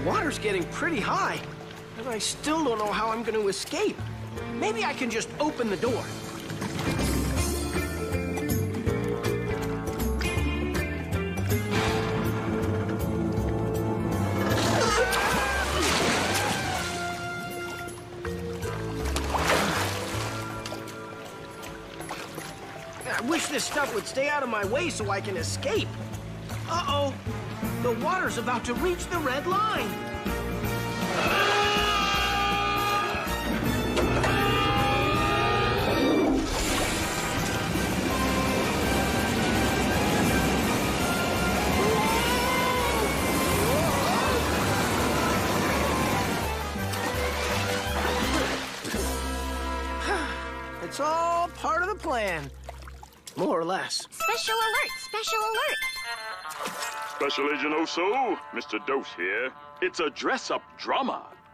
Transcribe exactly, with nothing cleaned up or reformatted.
water's getting pretty high, and I still don't know how I'm going to escape. Maybe I can just open the door. I wish this stuff would stay out of my way so I can escape. Uh-oh. The water's about to reach the red line. It's all part of the plan. More or less. Special alert! Special alert! Special Agent Oso, Mister Dose here. It's a dress-up drama.